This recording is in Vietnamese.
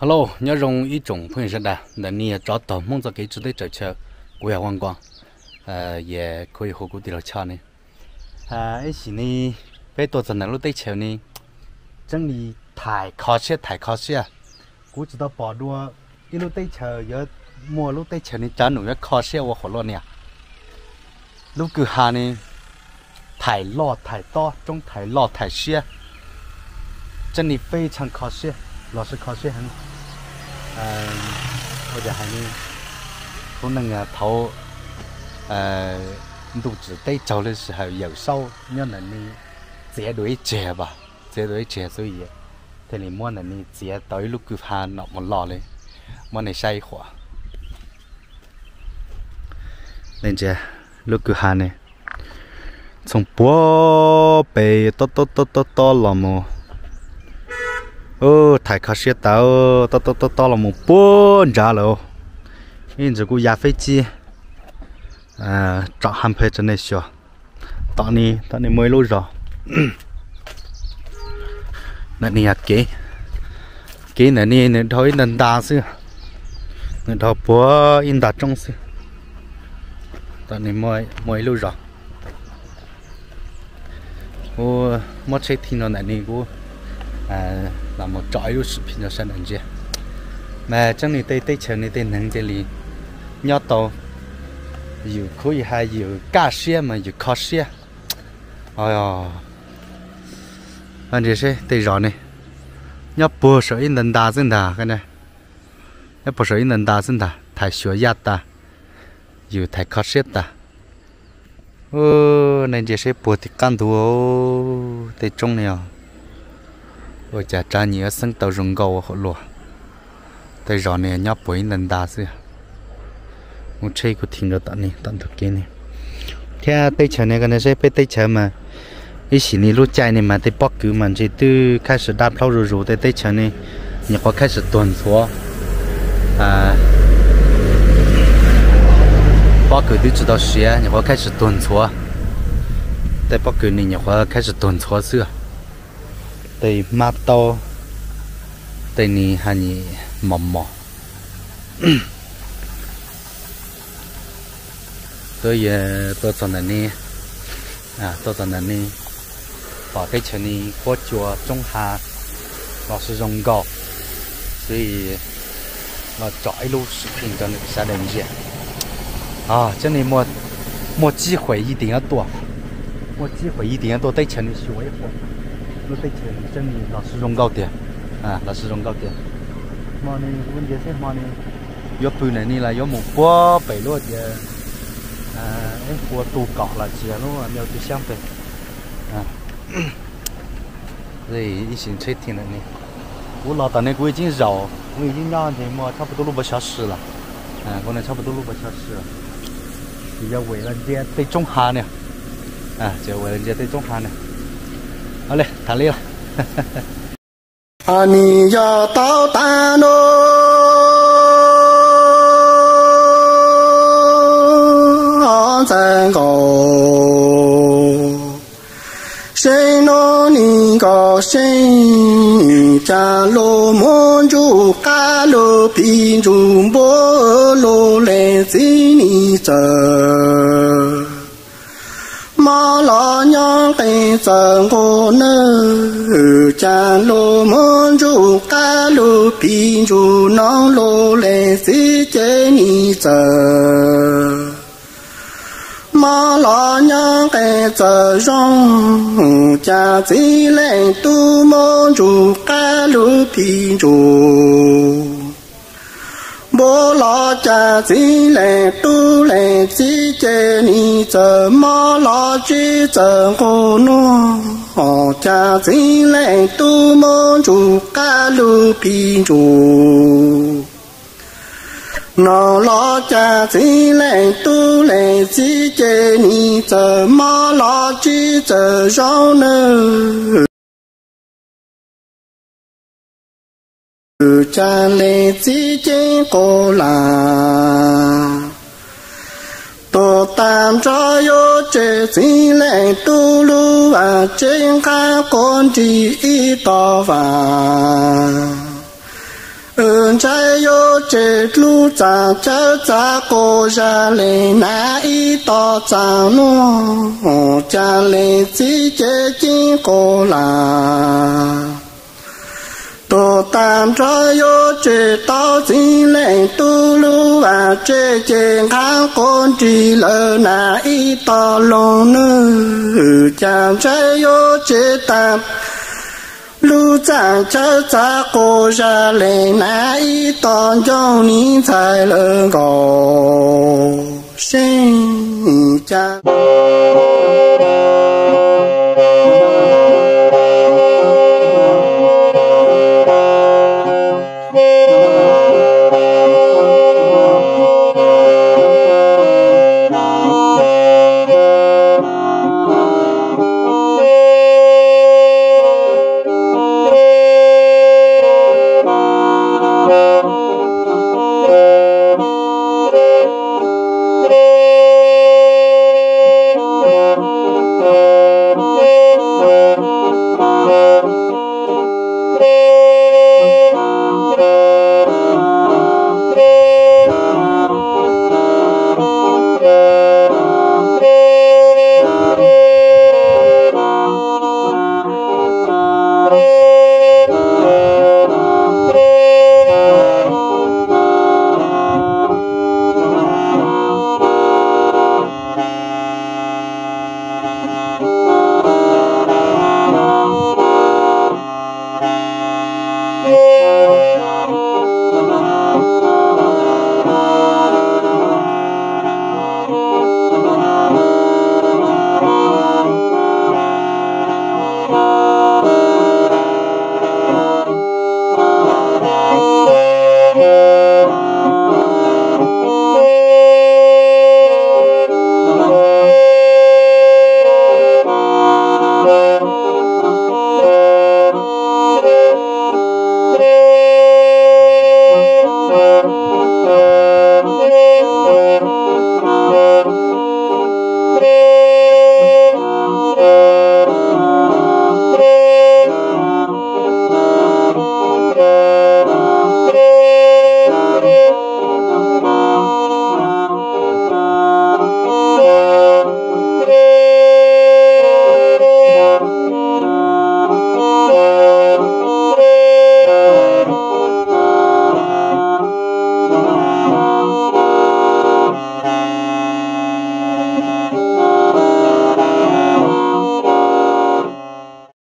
Hello, nhớ rong ý trồng phương rất đa, là nia cho tàu mong cho cái chủ đề trở chờ của nhà quan quang, về khơi hồ của tiền lợi cha này, ấy xí này bây giờ tận lúc tới chiều này, chân đi thải khó xe, cú chỉ tao bỏ đua, đi lúc tới chiều giờ mua lúc tới chiều này chán nổi khó xe và khó lo nè, lúc cứ hà này thải to, trong thải xe, chân đi非常khó xe,老是khó xe很。或者还呢，可能头肚子对走的时候有时候要能呢接对接吧，接对接所以，这里么能呢接到路去爬那么老嘞，么能晒火，那这路去爬呢，从波北到了么。thải khó xe tao to là một bốn giá rồi, nên giờ cũng giá phải chi, chọn ham phê cho nên sửa, tao này mới lâu rồi, này cái này thôi nên đa xưa, nên thôi bữa in đặt trong xưa, tao này mới lâu rồi, mất chơi thì nó này cũng là một trọi luôn sự pinyo san anh chị mà trong này tây chờ này tây nắng这里nhớ tàu nhiều khối hay nhiều cá xe mà nhiều khó xe ôi anh chị xem tây rõ này nhớ bữa sợ in lần đa dân đà cái này nhớ bữa sợ in lần đa dân đà thải sửa giặt ta nhiều thải khó xe ta nên chị xem bữa thì can thua tây trong này ôi chả cha nhớ sân tàu rồng gầu họ lùa tay rõ này nhóc bấy lần đa xưa một chơi của thìn được tận thực kia này theo tay chờ này cái này sẽ phải tay chờ mà cái gì này lúc chạy này mà tay bóc cứ mà chỉ từ khai始đạp lâu rồi tay chờ này nhà có khai始tuần số bóc cứ từ chỉ到10nhà có khai始tuần số tay bóc cứ này nhà có khai始tuần số xưa tay mát to tay ni hani mỏng tôi chọn này bỏ cái chân này qua chùa trong hà nó sử dụng gạo thì nó chọi luôn sự tình cho gia đình gì cho nên một机会一定要多tay chân này学一会lúc tới trường chân thì là sử dụng gạo tiền là sử dụng gạo tiền mà này vấn đề thế mà này yếu bự này là yếu một bó bảy luôn thì em của tụ cọ là chỉ nó nhiều từ sáng về rồi一心吹天了呢我老大那个已经绕我已经两天嘛差不多6个小时了可能差不多6个小时了比较为了这对中下呢就为了这对中下呢好嘞，谈累了。 你要到达喽，在高，谁诺你高谁家罗蒙住嘎罗皮住波罗来自你这。mà lo nhang cây trăng cô nơ cha lô môn ru ca lô pi ru nong lô lệ si chế ni giờ mà lo nhang cây trăng rong cha chỉ lệ tu môn ru ca lô pi ru bố lo cha chỉ lệ tu lệ chỉ chế ni giờ mà lo chỉ giờ cô nó họ cha chỉ lệ tu môn ru ca lu pi ru nó lo cha chỉ lệ tu lệ chỉ chế ni giờ mà lo chỉ giờ rau nơ cha lệ chỉ chế cô là tổ tam cho yo chế chỉ lệ tu lu và trên các con chỉ ít to và chân trái yo chế lu cha cha cha cô ra lệ na y to cha nu cha lệ chỉ chế chính cô là tô tam trái yo chế tao chính lệ tu lu và chế chế kháng con chỉ lỡ na y to lông nữ cha trái yo chế tam lu cha cha cha cô ra lệ na y to cho ni才能够生家。